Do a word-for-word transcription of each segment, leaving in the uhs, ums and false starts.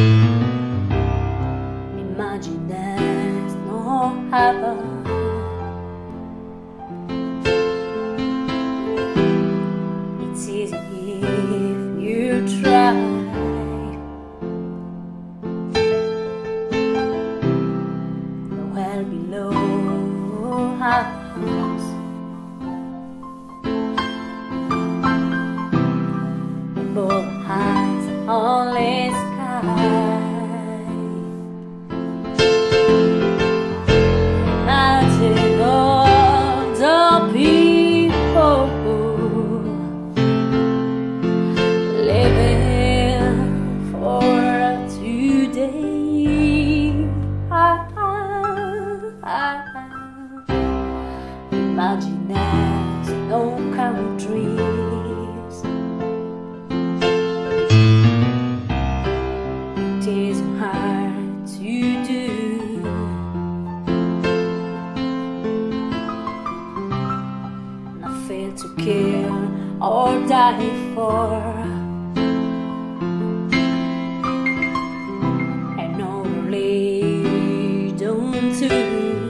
Imagine there's no heaven. It's easy if you try. Well below us, above us only sky. Imagine all the people living for today. Imagine there's no countries. It is hard to do. Nothing to kill or die for. And no religion too.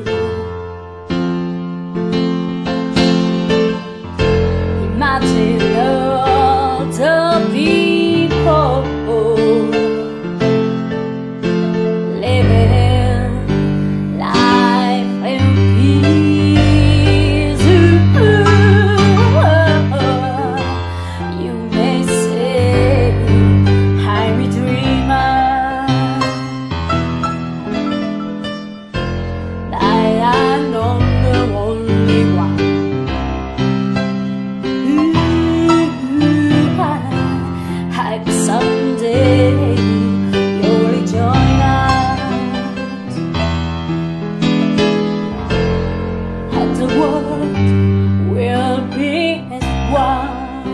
Imagine all the people living life in peace. You may say I'm a dreamer, but I am not the only one. Someday you'll join us, and the world will be as one.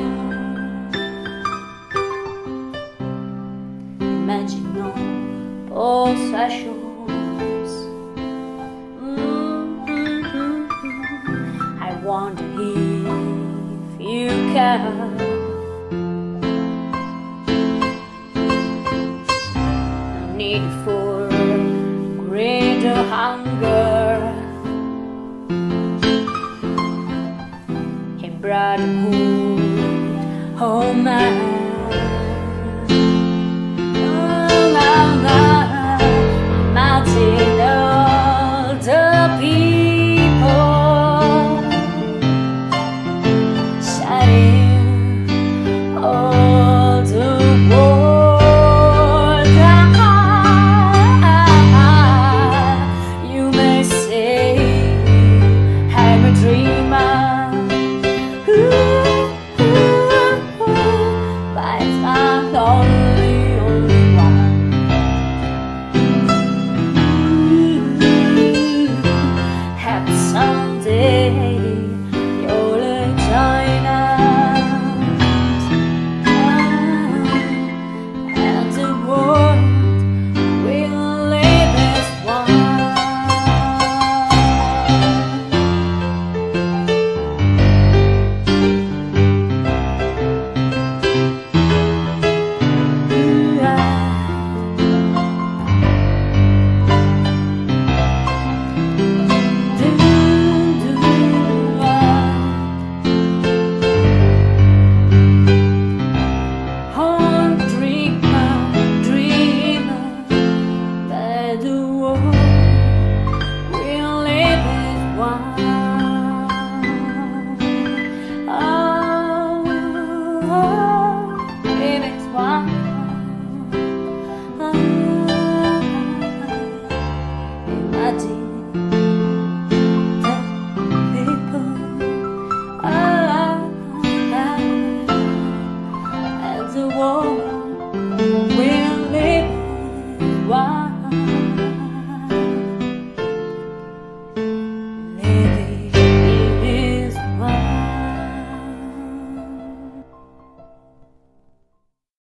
Imagine no possessions. Mm-hmm. I wonder if you can. Need for greater hunger and brotherhood.